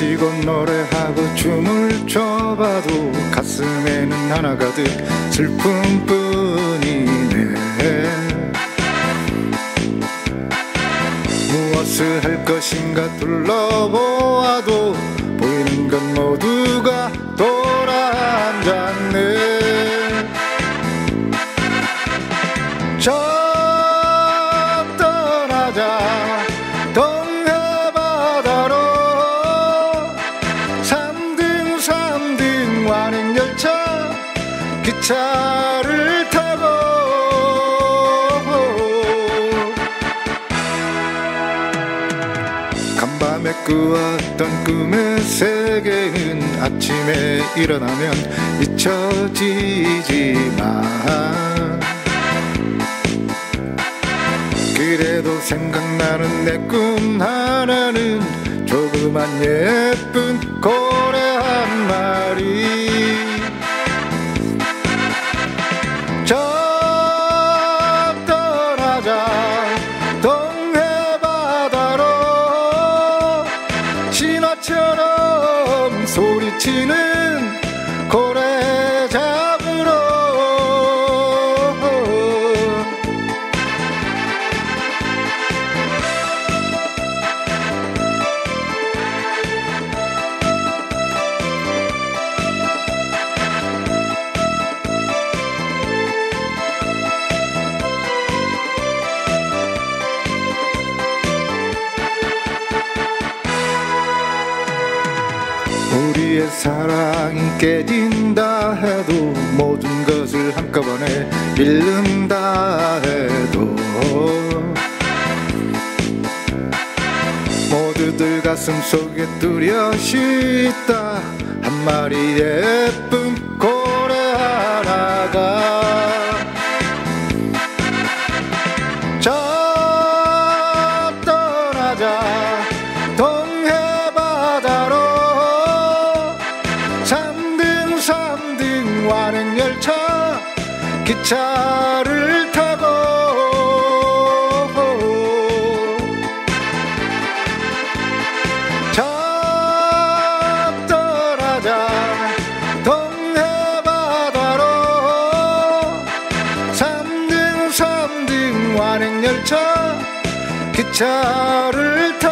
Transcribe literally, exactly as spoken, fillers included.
외치고 노래하고 춤을 춰봐도 가슴에는 하나 가득 슬픔뿐이네. 무엇을 할 것인가 둘러보아도 보이는 건 모두가 돌아앉았네. 저 떠나자 동해바다로 삼등 삼등 완행열차 기차를 타고 간밤에 꾸었던 꿈의 세계는 아침에 일어나면 잊혀지지만 그래도 생각나는 내 꿈 하나는 조그만 예쁜 고래 한 마리. 저 떠나자 동해바다로 신화처럼 소리치는 고래 잡으러. 우리의 사랑이 깨진다 해도 모든 것을 한꺼번에 잃는다 해도 모두들 가슴 속에 뚜렷이 있다 한 마리 예쁜 고래 하나가. 저 떠나자 동해바다로 삼등 삼등 완행열차 기차를 타고 저 떠나자 동해바다로 삼등 삼등 완행열차 기차를 타고